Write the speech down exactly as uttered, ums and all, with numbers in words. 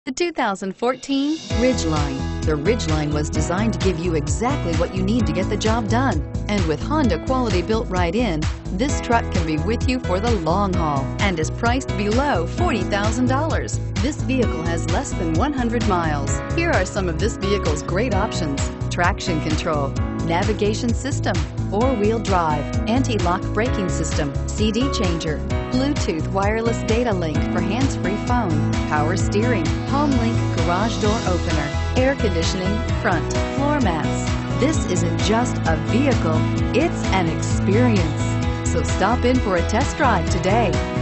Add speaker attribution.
Speaker 1: The two thousand fourteen Ridgeline. The Ridgeline was designed to give you exactly what you need to get the job done. And with Honda quality built right in, this truck can be with you for the long haul and is priced below forty thousand dollars. This vehicle has less than one hundred miles. Here are some of this vehicle's great options: traction control, navigation system, four-wheel drive, anti-lock braking system, C D changer, Bluetooth wireless data link for hands-free phone, power steering, HomeLink garage door opener, air conditioning, front, floor mats. This isn't just a vehicle, it's an experience. So stop in for a test drive today.